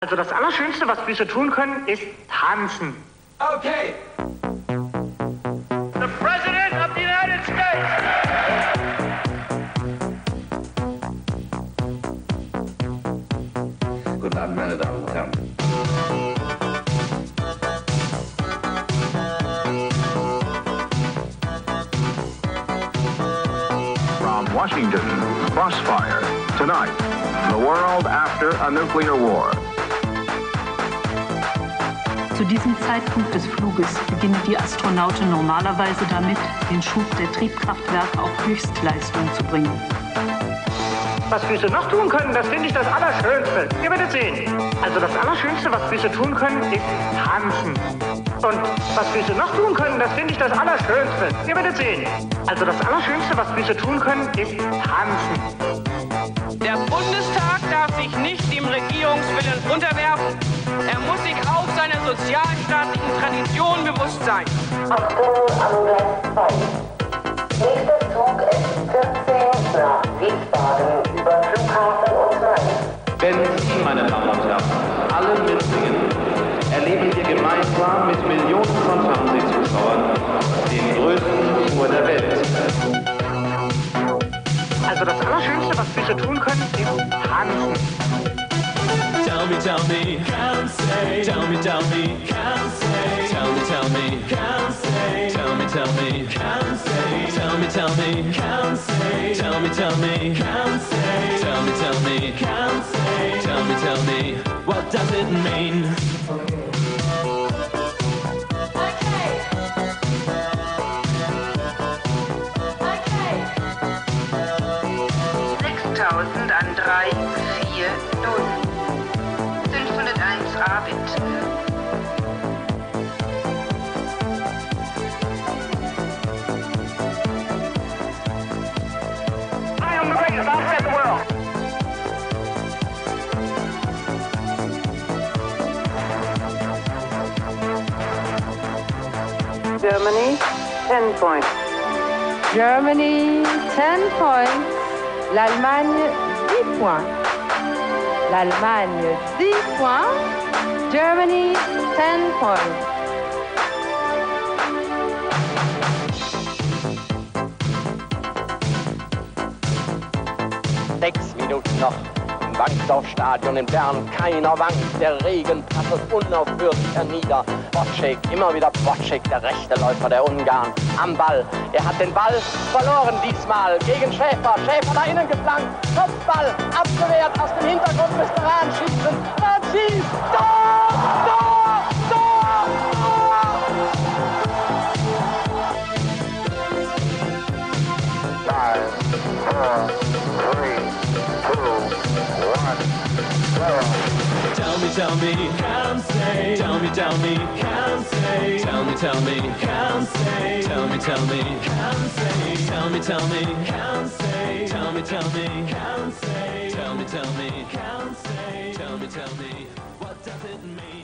Also das Allerschönste, was Füße tun können, ist tanzen. Okay. The President of the United States. Guten Abend, meine Damen und Herren. From Washington, Crossfire. Tonight, the world after a nuclear war. Zu diesem Zeitpunkt des Fluges beginnen die Astronauten normalerweise damit, den Schub der Triebkraftwerke auf Höchstleistung zu bringen. Was Füße noch tun können, das finde ich das Allerschönste. Ihr werdet sehen. Also das Allerschönste, was Füße tun können, ist tanzen. Und was Füße noch tun können, das finde ich das Allerschönste. Ihr werdet sehen. Also das Allerschönste, was Füße tun können, ist tanzen. Der Bundestag darf sich nicht dem Regierungswillen unterwerfen. Er muss sich auch seiner sozialstaatlichen Tradition bewusst sein. Achtung, Angleis 2. Nächster Zug ist 14 nach Wiesbaden über Flughafen und Main. Wenn Sie, meine Damen und Herren, alle mitsingen, erleben wir gemeinsam mit Millionen von Fernsehzuschauern den größten Tour der Welt. Also das Allerschönste, was Füße tun können, ist tanzen. Tell me, can't say. Tell me, can't say. Tell me, can't say. Tell me, can't say. Tell me, can't say. Tell me, can't say. Tell me, can't say. Tell me, what does it mean? An 3, 4, 0. 501 Abend. I am the greatest, I'll set the world. Germany, 10 points. Germany, 10 points. L'Allemagne, 10 points. L'Allemagne, 10 points. Germany, 10 points. Sechs Minuten noch im Wankdorfstadion in Bern. Keiner wankt, der Regen prasselt unaufhörlich hernieder. Wojciech, immer wieder Wojciech, der rechte Läufer der Ungarn. Am Ball, er hat den Ball verloren diesmal gegen Schäfer. Schäfer da innen geflankt, Kopfball abgewehrt, aus dem Hintergrund müsste Rahn schießen. Rahn schießt, Tor, Tor, Tor, Tor! 5, 4, 3, 2, 1, 0. Tell me, can't say. Tell me, can't say. Tell me, can't say. Tell me, can't say. Tell me, can't say. Tell me, can't say. Tell me, can't say. Tell me, what does it mean?